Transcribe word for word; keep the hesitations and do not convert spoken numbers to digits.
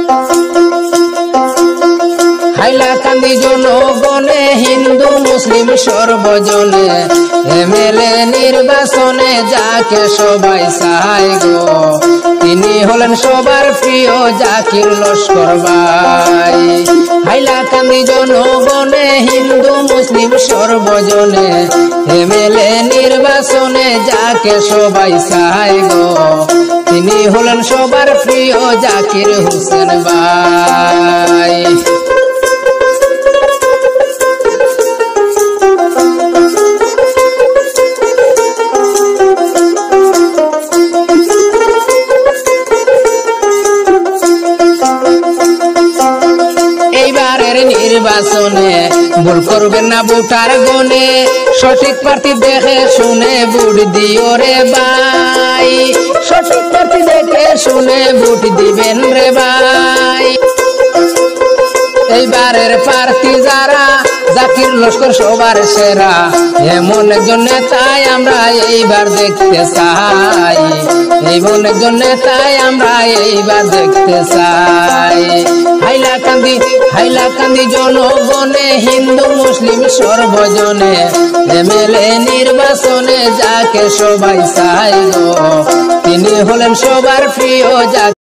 হাইলাকান্দি জনগণে হিন্দু মুসলিম সর্বজনে এমএলএ নির্বাচনে যাকে সবাই চায় গো, তিনি হলেন সবার প্রিয় জাকির লস্কর ভাই। হাইলাকান্দি জনগণে হিন্দু মুসলিম সর্বজনে এমএলএ নির্বাচনে যাকে সবাই চায় গো, তিনি হলেন সবার প্রিয় জাকির হোসেন ভাই। নির্বাচনে ভুল করবেন না ভোটার গনে, সঠিক প্রার্থী দেখে শুনে ভোট দিও রে ভাই, সঠিক প্রার্থী দেখে শুনে ভোট দিবেন রে ভাই। এইবারের প্রার্থী যারা জাকির লস্কর সবার সেরা, এমন একজন নেতাই আমরা এইবার দেখতে চাই, এমন একজন নেতাই আমরা এইবার দেখতে চাই। হাইলাকান্দি হাইলাকান্দি জনগণে হিন্দু মুসলিম সর্বজনে এমএলএ নির্বাচনে যাকে সবাই চায় গো, তিনি হলেন সবার প্রিয়।